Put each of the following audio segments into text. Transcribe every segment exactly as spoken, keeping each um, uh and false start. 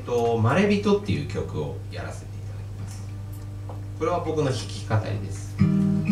と「まれびと」っていう曲をやらせていただきます。これは僕の弾き語りです。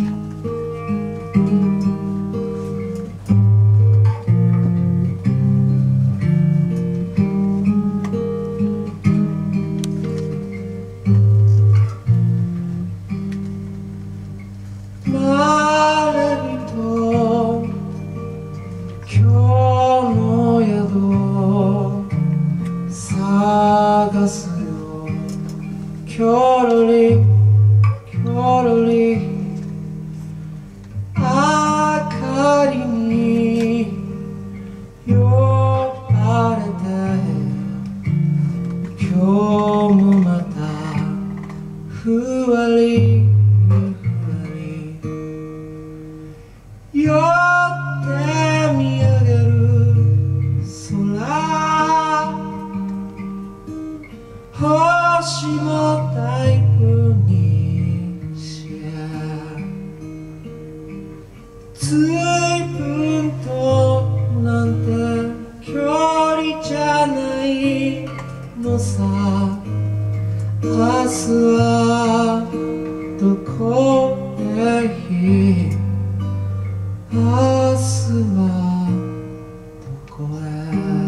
探すよきょろりきょろり明かりに呼ばれて今日もまたふわりふわり寄って見上げる空星もタイプにし随分となんて距離じゃないのさ。明日はどこへ行く明日はどこへ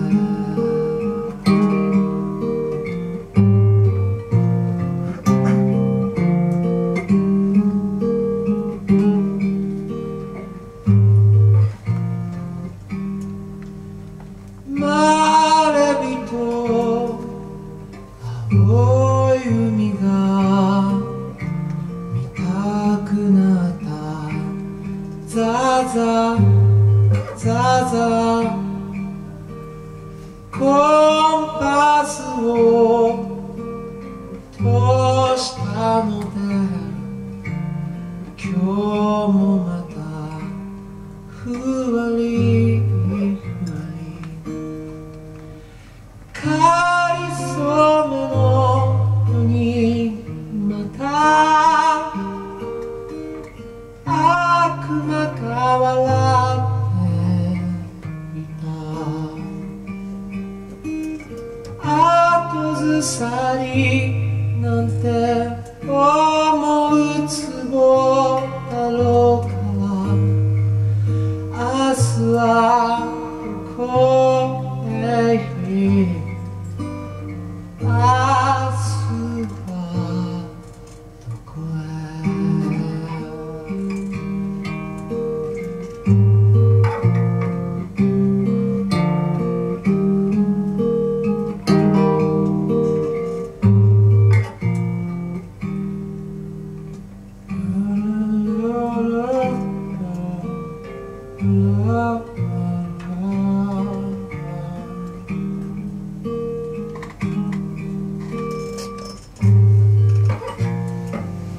青い海が見たくなったザザザザコンパスを通したので今日もまたふわりふわりかりそめのにまた悪魔が笑っていた。後ずさりなんて思うつぼだろうから明日はどこへ行く明日はどこ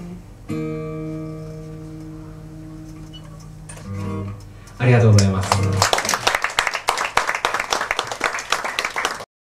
ありがとうございます。